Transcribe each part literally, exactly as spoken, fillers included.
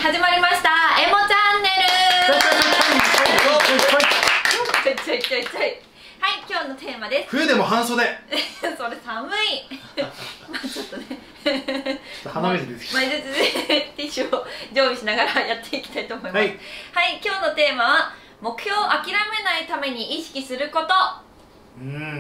始まりましたエモチャンネル。ちょいちょいちょいちょい。はい、今日のテーマです。 冬でも半袖。 それ寒い。まあちょっとね。 鼻水出てきた。 毎日ティッシュを常備しながらやっていきたいと思います。はい、はい、今日のテーマは目標を諦めないために意識すること。うん。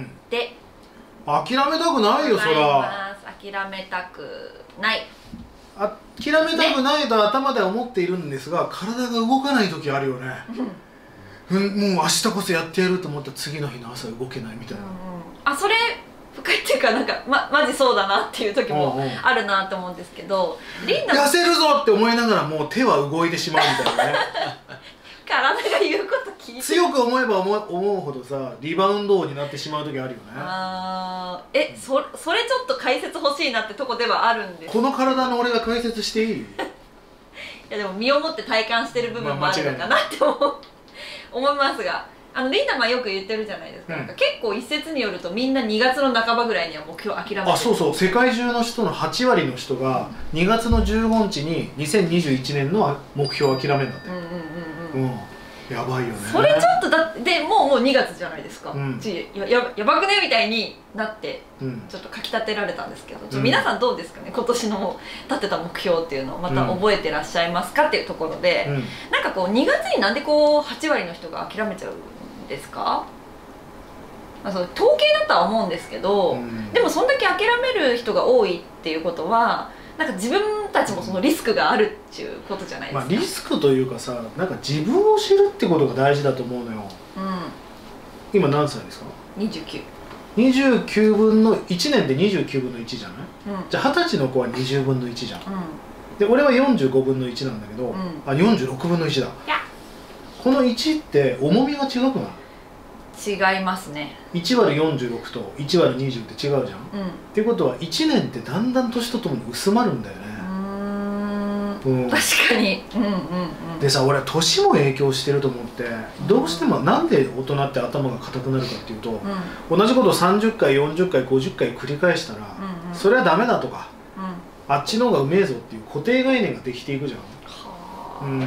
で。 諦めたくないよ、そら。 諦めたくない。 諦めたくないと頭では思っているんですが、体が動かない時あるよね。うん、もう明日こそやってやると思ったら次の日の朝動けないみたいな。うん、 あ、それ深いっていうか、なんかまマジそうだなっていう時もあるなと思うんですけど、リンダ痩せるぞって思いながらもう手は動いてしまうみたいなね。 体が言うこと聞いて強く思えば思う思うほどさ、リバウンド王になってしまう時あるよね。 あー、え、そ, それちょっと解説欲しいなってとこではあるんです。 この体の俺が解説していい？いやでも身をもって体感してる部分もあるのかなって思う、思いますが、あのリンダマンよく言ってるじゃないですか、うん、なんか結構一説によるとみんなにがつの半ばぐらいには目標諦めてる。 あ、そうそう、世界中の人のはちわりの人がにがつのじゅうごにちににせんにじゅういちねんの目標を諦めるんだって。うんうんうんうん、うん、やばいよね。 それちょっとだってもうもうにがつじゃないですか、うん、ちやややばくねみたいになって、うん、ちょっとかきたてられたんですけど、ちょ皆さんどうですかね、今年の立てた目標っていうのをまた覚えてらっしゃいますかっていうところで、うん、なんかこうにがつになんでこうはちわりの人が諦めちゃうんですか？まあ、そう統計だとは思うんですけど、うん、でもそんだけ諦める人が多いっていうことはなんか自分たちもそのリスクがあるっていうことじゃないですか。 まあリスクというかさ、なんか自分を知るってことが大事だと思うのよ。うん、今何歳ですか？ にじゅうきゅう。 にじゅうきゅうぶんのいちねんでにじゅうきゅうぶんのいちじゃない、うん、じゃあはたちの子はにじゅうぶんのいちじゃん、うん、で俺はよんじゅうごぶんのいちなんだけど、うん、あ、よんじゅうろくぶんのいちだ。このいちって重みが違くない？ 違いますね。 いちわるよんじゅうろくといちわるにじゅうって違うじゃん、うん、っていうことはいちねんってだんだん年とともに薄まるんだよね。 うん、確かに。うんうんうん。 でさ、俺は年も影響してると思って、どうしてもなんで大人って頭が硬くなるかっていうと、うん、同じことをさんじゅっかいよんじゅっかいごじゅっかい繰り返したら、うんうん、それはダメだとか、うん、あっちの方がうめえぞっていう固定概念ができていくじゃん。はあ、うん、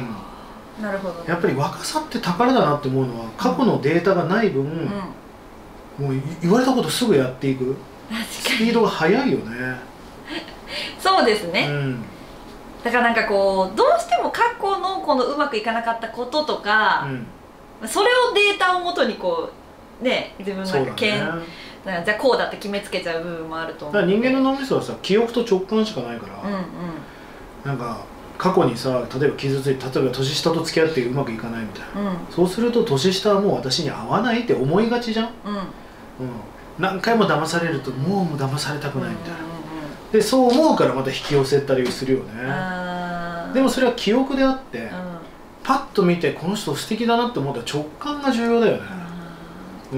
なるほど、ね、やっぱり若さって宝だなって思うのは、過去のデータがない分、うん、もう言われたことすぐやっていくスピードが速いよね。 そうですね、 うん、 だからなんかこうどうしても過去のこのうまくいかなかったこととか、うん、それをデータをもとにこうね、自分がけん、ね、じゃあこうだって決めつけちゃう部分もあると思う。 だから人間の脳みそはさ、記憶と直感しかないから、うん、うん、なんか過去にさ、例えば傷ついて、例えば年下と付き合ってうまくいかないみたいな、うん、そうすると年下はもう私に合わないって思いがちじゃん、うん、うん、何回も騙されるともう騙されたくないみたいな、でそう思うからまた引き寄せたりするよね。でもそれは記憶であって、うん、パッと見てこの人素敵だなって思ったら直感が重要だよね。うん、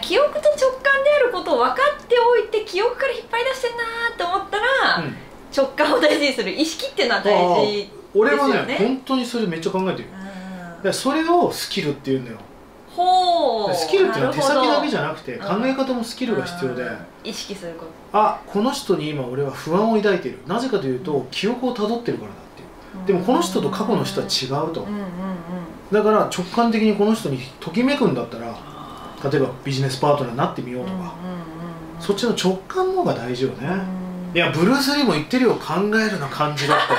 記憶と直感であることを分かっておいて、記憶から引っ張り出してんなーって思ったら、うん、直感を大事にする意識っていうのは大事ですよね。 俺はね、本当にそれめっちゃ考えてるよ。でそれをスキルっていうんだよ。 ほう、 スキルっていうのは手先だけじゃなくて考え方もスキルが必要で、 意識すること。 あ、この人に今俺は不安を抱いている、なぜかというと記憶をたどってるからだっていう。でもこの人と過去の人は違うと。だから直感的にこの人にときめくんだったら、例えばビジネスパートナーになってみようとか、そっちの直感の方が大事よね。いやブルース・リーも言ってるよ、考えるな感じだって。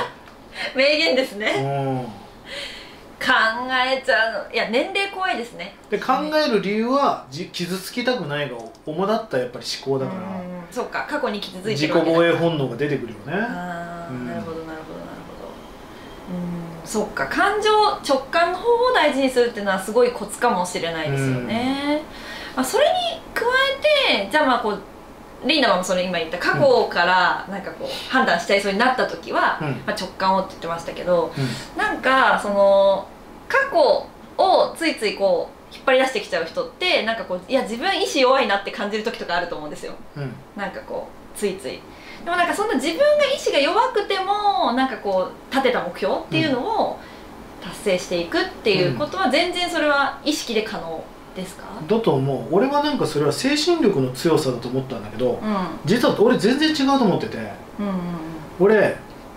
名言ですね。考えちゃう。いや年齢怖いですね。 で考える理由はじ傷つきたくないが主だったやっぱり思考だから。 そうか、過去に傷ついてる自己防衛本能が出てくるよね。 ああ、なるほどなるほどなるほど。うん、そっか、感情直感の方を大事にするっていうのはすごいコツかもしれないですよね。まあそれに加えて、じゃあまあこうリーダーもそれ今言った過去からなんかこう判断しちゃいそうになった時は、うん、まあ直感をって言ってましたけど、うん、なんかその過去をついついこう引っ張り出してきちゃう人って、なんかこういや自分意志弱いなって感じる時とかあると思うんですよ、うん、なんかこうついつい。でもなんかそんな自分が意志が弱くてもなんかこう立てた目標っていうのを達成していくっていうことは全然それは意識で可能ですか？ だと思う。俺はなんかそれは精神力の強さだと思ったんだけど、うん、実は俺全然違うと思ってて、うんうんうん、俺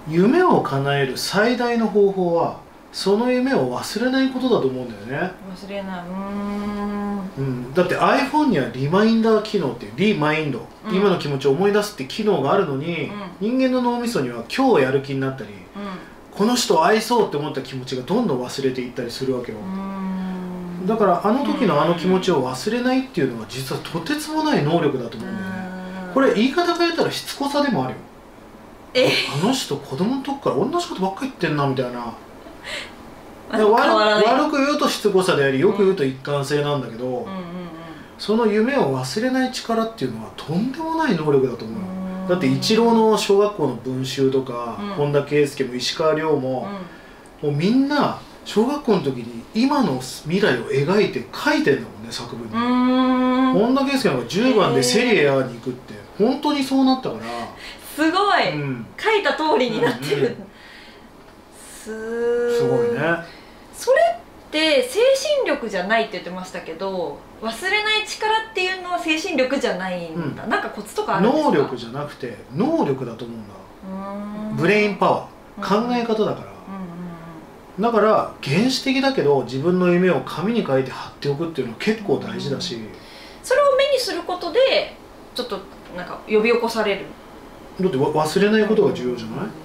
夢を叶える最大の方法はその夢を忘れないことだと思うんだよね。 忘れない。うーん、 うん、だって iPhone にはリマインダー機能っていうリマインド、うん、今の気持ちを思い出すって機能があるのに、うん、人間の脳みそには今日やる気になったり、うん、この人を愛そうって思った気持ちがどんどん忘れていったりするわけよ。だからあの時のあの気持ちを忘れないっていうのは実はとてつもない能力だと思うんだよね。これ言い方変えたらしつこさでもあるよ。 えあの人子供の時から同じことばっかり言ってんなみたいな。悪, 悪く言うとしつこさであり、よく言うと一貫性なんだけど、その夢を忘れない力っていうのはとんでもない能力だと思う。だってイチローの小学校の文集とか、うん、本田圭佑も石川遼も、うん、もうみんな小学校の時に今の未来を描いて書いてんだもんね、作文に。本田圭佑なんかじゅうばんでセリエ A に行くって本当にそうなったから、 すごい、 うん、 書いた通りになってる、うんうん、 す, すごいね。 それって精神力じゃないって言ってましたけど、忘れない力っていうのは精神力じゃないんだ、うん、なんかコツとかあるんですか？ 能力じゃなくて能力だと思うんだ。うん、ブレインパワー、考え方だから、うん、だから原始的だけど自分の夢を紙に書いて貼っておくっていうのは結構大事だし、うん、 それを目にすることでちょっとなんか呼び起こされる。だって忘れないことが重要じゃない？うん、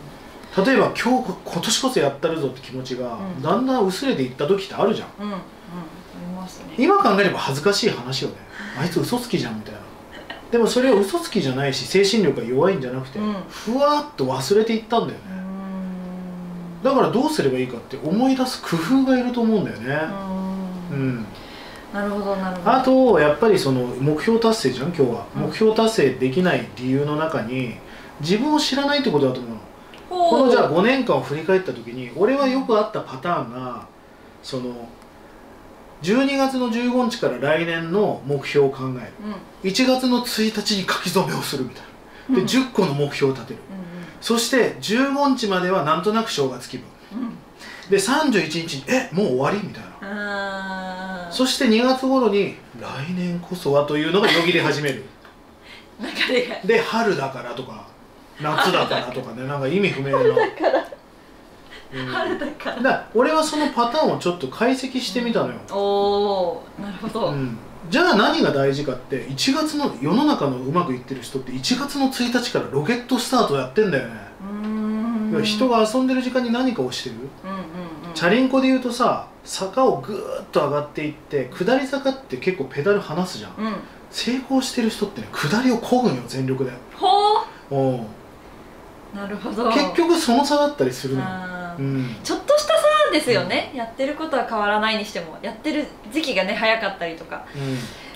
例えば今日今年こそやったるぞって気持ちがだんだん薄れていった時ってあるじゃん。うんうん、ありますね。今考えれば恥ずかしい話よね。あいつ嘘つきじゃんみたいな。でもそれは嘘つきじゃないし精神力が弱いんじゃなくて、うん、ふわっと忘れていったんだよね。だからどうすればいいかって思い出す工夫がいると思うんだよね。うん、 なるほどなるほど。 あとやっぱりその目標達成じゃん今日は、うん、目標達成できない理由の中に自分を知らないってことだと思うの。このじゃあごねんかんを振り返った時に俺はよくあったパターンがそのじゅうにがつのじゅうごにちから来年の目標を考える、うん、いちがつのついたちに書き初めをするみたいなで、うん、じゅっこの目標を立てる、うんうん、そしてじゅうごにちまではなんとなく正月気分、うん、でさんじゅういちにちにえもう終わりみたいな。そしてにがつ頃に来年こそはというのがよぎり始める流れがで春だからとか夏だからとかね、なんか意味不明な。 春だから、うん、春だから。 だから俺はそのパターンをちょっと解析してみたのよ。 うん、おお、なるほど。うん、 じゃあ何が大事かっていちがつの世の中のうまくいってる人っていちがつのついたちからロケットスタートやってんだよね。うーん、人が遊んでる時間に何かをしてる。うんうんうん、チャリンコで言うとさ、坂をぐーっと上がっていって下り坂って結構ペダル離すじゃん。うん、成功してる人ってね下りを漕ぐんよ全力で。ほう。おなるほど。 結局その差だったりするのよ、 うん、ちょっとした差ですよね、うん、やってることは変わらないにしてもやってる時期がね早かったりとか、うん、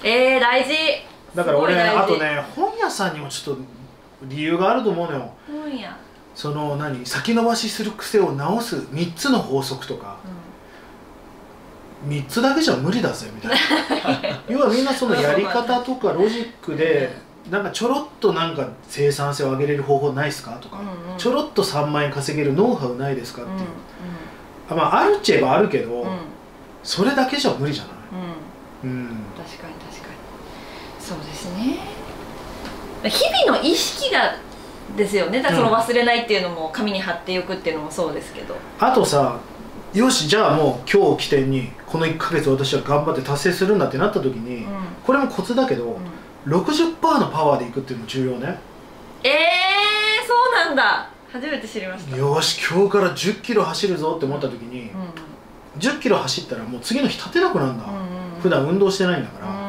えー大事。 だから俺あとね本屋さんにもちょっと理由があると思うのよ。 本屋その何先延ばしする癖を直すみっつの法則とか、うん、みっつだけじゃ無理だぜみたいな要はみんなそのやり方とかロジックでなんかちょろっとなんか生産性を上げれる方法ないですかとか、うんうん、ちょろっとさんまんえん稼げるノウハウないですかっていう、うんうん、あまああるっちゃえばあるけど、うん、それだけじゃ無理じゃない、うんうん、 確かに確かにそうですね。日々の意識がですよね。だからその忘れないっていうのも紙に貼っておくっていうのもそうですけど、 あとさよしじゃあもう今日を起点にこのいっかげつ私は頑張って達成するんだってなった時に、うん、これもコツだけど、うん、ろくじゅっパーセント のパワーでいくっていうのも重要ね。 えー、そうなんだ。初めて知りました。 よし今日からじゅっキロ走るぞって思った時に、うん、じゅっキロ走ったらもう次の日立てなくなるんだ、うんうんうん、普段運動してないんだから、うん、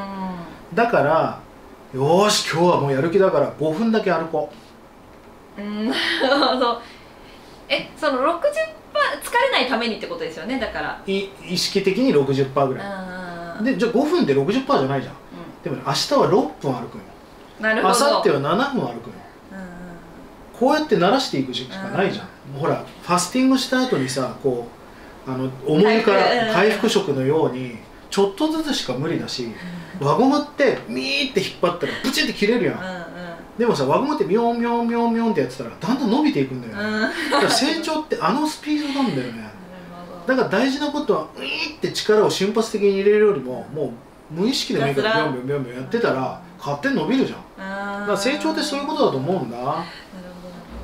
だからよし今日はもうやる気だからごふんだけ歩こう。うんなるほど。えその ろくじゅっパーセント 疲れないためにってことですよね。だからい意識的に ろくじゅっパーセント ぐらいで、じゃあごふんで ろくじゅっパーセント じゃないじゃん、でもね、明日はろっぷん歩くのよ。なるほど。明後日はななふん歩くのよ、うんうん、こうやって慣らしていくしかないじゃん、うん、ほらファスティングした後にさこうあの重いから回復食のようにちょっとずつしか無理だし、うん、輪ゴムってミーって引っ張ったらプチって切れるやん、うんうん、でもさ輪ゴムってミョンミョンミョンミョンってやってたらだんだん伸びていくんだよね、うん、だから成長ってあのスピードなんだよねだから大事なことはウィーって力を瞬発的に入れるよりももう無意識でもいいからビョンビョンビョンビョンやってたら勝手に伸びるじゃん。だから成長ってそういうことだと思うんだ。なるほど。う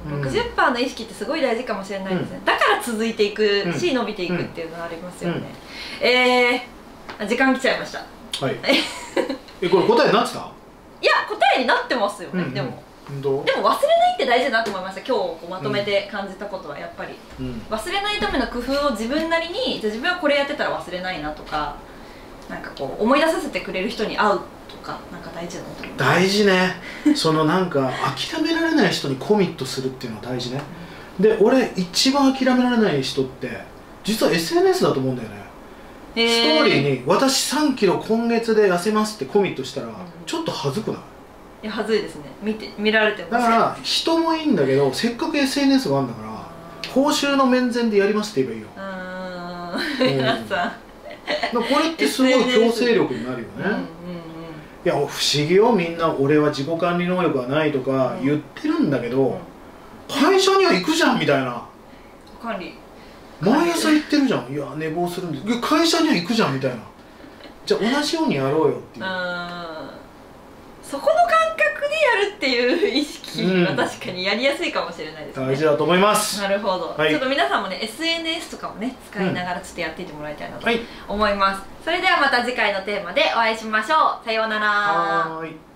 うん、 ろくじゅっパーセント の意識ってすごい大事かもしれないですね、うん、だから続いていくし、うん、伸びていくっていうのはありますよね、うん、えー、時間来ちゃいました。 はいえ、これ答えになってた？ いや、答えになってますよね、うんうん、でもでも忘れないって大事だなと思いました。今日こうまとめて感じたことはやっぱり、うん、忘れないための工夫を自分なりに、じゃあ自分はこれやってたら忘れないなとか、なんかこう思い出させてくれる人に会うとか、なんか大事だなと思います。 大事ねそのなんか諦められない人にコミットするっていうのは大事ね、うん、で俺一番諦められない人って実は エスエヌエス だと思うんだよね。ストーリーに私さんキロ今月で痩せますってコミットしたら、うん、ちょっと恥ずくない？ いや、恥ずいですね。見て見られてます。 だから人もいいんだけど、せっかく エスエヌエス があるんだから報酬の面前でやりますって言えばいいよ。 うーん、皆さんこれってすごい強制力になるよね。いや不思議よ、みんな俺は自己管理能力がないとか言ってるんだけど、うん、会社には行くじゃんみたいな。 管理毎朝行ってるじゃん。いや寝坊するんです。会社には行くじゃんみたいな。じゃあ同じようにやろうよっていう。 そこの感覚でやるっていう意識は確かにやりやすいかもしれないですね、うん、 大事だと思います。 なるほど、はい、ちょっと皆さんもね エスエヌエス とかもね使いながらちょっとやっていってもらいたいなと思います、うん、はい、それではまた次回のテーマでお会いしましょう。さようなら。 はーい。